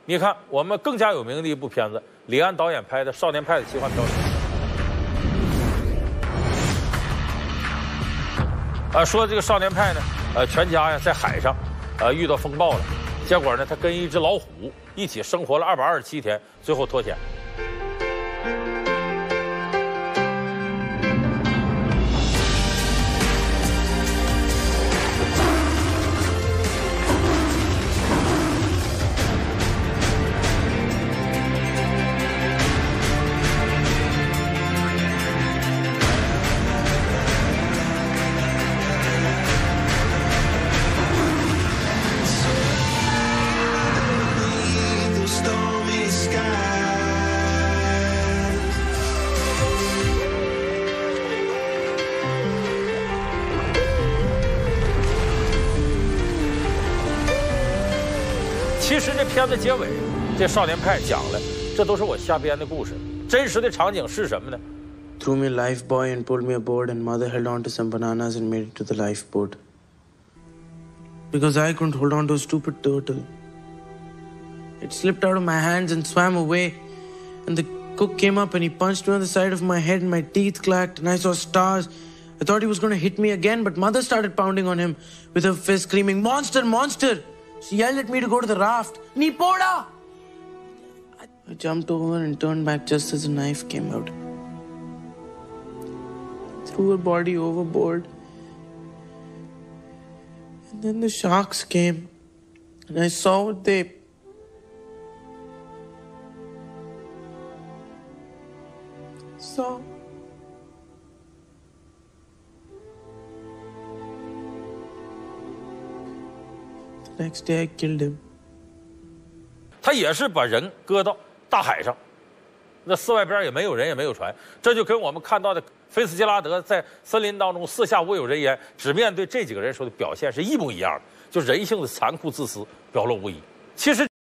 你看，我们更加有名的一部片子，李安导演拍的《少年派的奇幻漂流》。说这个少年派呢，全家呀在海上，遇到风暴了，结果呢，他跟一只老虎一起生活了227天，最后脱险。其实这片子结尾，这少年派讲了，这都是我瞎编的故事。真实的场景是什么呢？ Threw me a life buoy and pulled me aboard, and mother held on to some bananas and made it to the lifeboat. Because I couldn't hold on to a stupid turtle. It slipped out of my hands and swam away, and the cook came up and he punched me on the side of my head and my teeth clacked and I saw stars. I thought he was going to hit me again, but mother started pounding on him with her fist, screaming, "Monster, monster!" She yelled at me to go to the raft. Nipoda! I jumped over and turned back just as the knife came out. Threw her body overboard. And then the sharks came. And I saw what they... saw. The next day I killed him. 他也是把人搁到大海上，那四外边也没有人也没有船，这就跟我们看到的菲茨杰拉德在森林当中四下无有人烟，只面对这几个人时候的表现是一模一样的，就人性的残酷自私表露无遗。其实。